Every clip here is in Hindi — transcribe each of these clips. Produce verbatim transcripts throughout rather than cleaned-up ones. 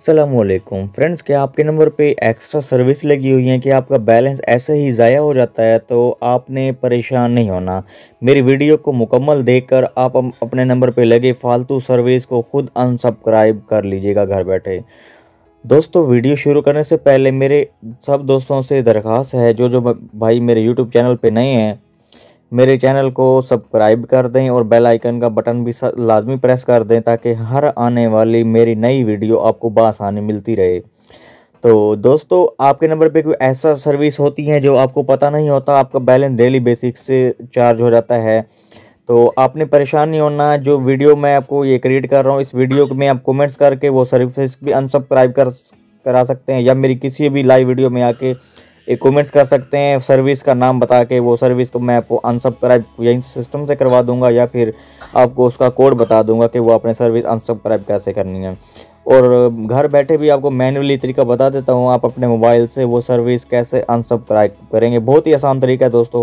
अस्सलामुअलैकुम फ्रेंड्स, क्या आपके नंबर पे एक्स्ट्रा सर्विस लगी हुई है कि आपका बैलेंस ऐसे ही ज़ाया हो जाता है? तो आपने परेशान नहीं होना। मेरी वीडियो को मुकम्मल देखकर आप अम- अपने नंबर पे लगे फालतू सर्विस को खुद अनसब्सक्राइब कर लीजिएगा घर बैठे। दोस्तों, वीडियो शुरू करने से पहले मेरे सब दोस्तों से दरख्वास्त है, जो जो भाई मेरे यूट्यूब चैनल पे नए हैं, मेरे चैनल को सब्सक्राइब कर दें और बेल आइकन का बटन भी स- लाजमी प्रेस कर दें, ताकि हर आने वाली मेरी नई वीडियो आपको बआसानी मिलती रहे। तो दोस्तों, आपके नंबर पे कोई ऐसा सर्विस होती है जो आपको पता नहीं होता, आपका बैलेंस डेली बेसिस से चार्ज हो जाता है, तो आपने परेशान नहीं होना। जो वीडियो मैं आपको ये क्रिएट कर रहा हूँ, इस वीडियो में आप कमेंट्स करके वो सर्विस भी अनसब्सक्राइब कर करा सकते हैं, या मेरी किसी भी लाइव वीडियो में आके एक कमेंट्स कर सकते हैं सर्विस का नाम बता के। वो सर्विस को मैं आपको अनसब्सक्राइब यहीं सिस्टम से करवा दूंगा, या फिर आपको उसका कोड बता दूंगा कि वो अपने सर्विस अनसब्सक्राइब कैसे करनी है। और घर बैठे भी आपको मैन्युअली तरीका बता देता हूँ, आप अपने मोबाइल से वो सर्विस कैसे अनसब्सक्राइब करेंगे। बहुत ही आसान तरीका है दोस्तों।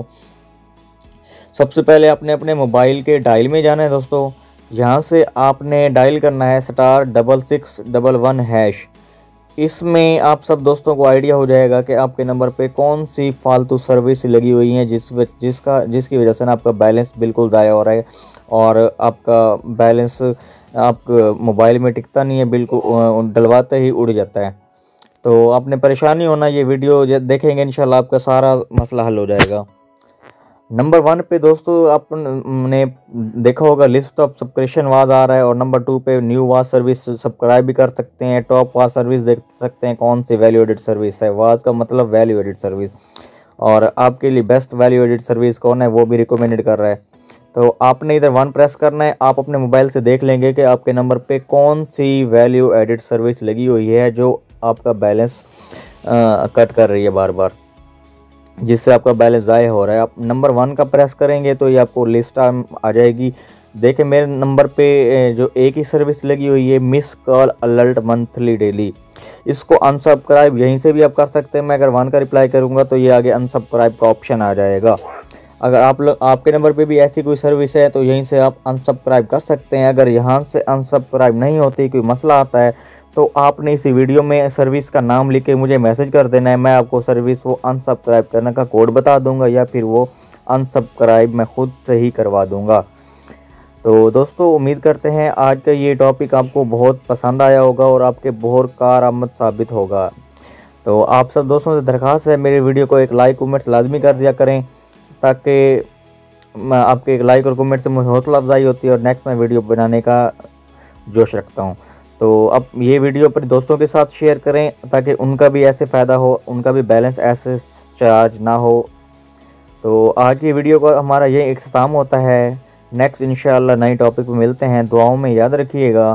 सबसे पहले आपने अपने मोबाइल के डायल में जाना है दोस्तों। यहाँ से आपने डायल करना है star double six double one hash. इसमें आप सब दोस्तों को आइडिया हो जाएगा कि आपके नंबर पे कौन सी फालतू सर्विस लगी हुई है, जिस वज- जिसका जिसकी वजह से ना आपका बैलेंस बिल्कुल ज़ाया हो रहा है, और आपका बैलेंस आप मोबाइल में टिकता नहीं है, बिल्कुल अ, डलवाते ही उड़ जाता है। तो आपने परेशानी होना, ये वीडियो जब देखेंगे इंशाल्लाह आपका सारा मसला हल हो जाएगा। नंबर वन पे दोस्तों आपने देखा होगा लिस्ट ऑफ सब्सक्रिप्शन वाज आ रहा है, और नंबर टू पे न्यू वाज सर्विस सब्सक्राइब भी कर सकते हैं, टॉप वाज सर्विस देख सकते हैं कौन सी वैल्यू एडिड सर्विस है। वाज का मतलब वैल्यू एडिड सर्विस, और आपके लिए बेस्ट वैल्यू एडिड सर्विस कौन है वो भी रिकमेंडेड कर रहा है। तो आपने इधर वन प्रेस करना है, आप अपने मोबाइल से देख लेंगे कि आपके नंबर पे कौन सी वैल्यू एडिड सर्विस लगी हुई है जो आपका बैलेंस कट कर रही है बार बार, जिससे आपका बैलेंस ज़ाया हो रहा है। आप नंबर वन का प्रेस करेंगे तो ये आपको लिस्ट आ आ जाएगी। देखिए मेरे नंबर पे ए, जो एक ही सर्विस लगी हुई है, miss call alert monthly daily. इसको अनसब्सक्राइब यहीं से भी आप कर सकते हैं। मैं अगर वन का रिप्लाई करूंगा तो ये आगे अनसब्सक्राइब का ऑप्शन आ जाएगा। अगर आप लोग आपके नंबर पे भी ऐसी कोई सर्विस है तो यहीं से आप अनसब्सक्राइब कर सकते हैं। अगर यहाँ से अनसब्सक्राइब नहीं होती, कोई मसला आता है, तो आपने इसी वीडियो में सर्विस का नाम लिख के मुझे मैसेज कर देना है। मैं आपको सर्विस वो अनसब्सक्राइब करने का कोड बता दूंगा, या फिर वो अनसब्सक्राइब मैं खुद से ही करवा दूंगा। तो दोस्तों, उम्मीद करते हैं आज का ये टॉपिक आपको बहुत पसंद आया होगा और आपके बहुत कारआमद साबित होगा। तो आप सब दोस्तों से दरख्वास्त है, मेरे वीडियो को एक लाइक कमेंट्स लाजमी कर दिया करें, ताकि मैं आपके एक लाइक और कमेंट से मुझे हौसला अफजाई होती है और नेक्स्ट मैं वीडियो बनाने का जोश रखता हूँ। तो अब ये वीडियो अपने दोस्तों के साथ शेयर करें, ताकि उनका भी ऐसे फ़ायदा हो, उनका भी बैलेंस ऐसे चार्ज ना हो। तो आज की वीडियो का हमारा ये इख्तिताम होता है। नेक्स्ट इंशाअल्लाह नई टॉपिक पे मिलते हैं। दुआओं में याद रखिएगा।